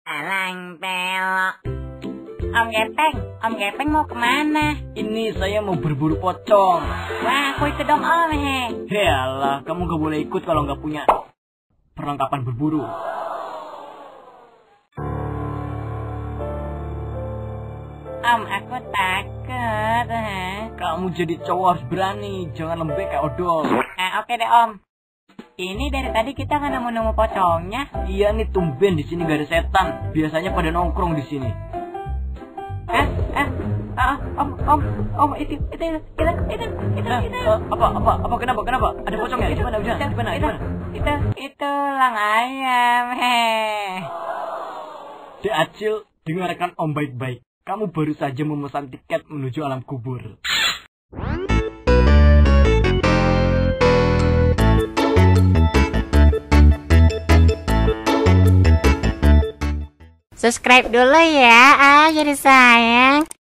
Alang belok. Om Gepeng mau kemana? Ini saya mau berburu pocong. Wah, aku ikut dong Om he. Yalah, kamu gak boleh ikut kalau gak punya perlengkapan berburu. Om, aku takut. Kamu jadi cowok harus berani, jangan lembek kayak odol. Oke deh Om. Ini dari tadi kita nggak nemu pocongnya. Iya nih, tumben di sini gak ada setan. Biasanya pada nongkrong di sini. Om, itu. Apa kenapa? Ada pocongnya? Di mana? Itu lang ayam he. Dek Acil, dengarkan Om baik-baik. Kamu baru saja memesan tiket menuju alam kubur. Subscribe dulu ya, jadi sayang.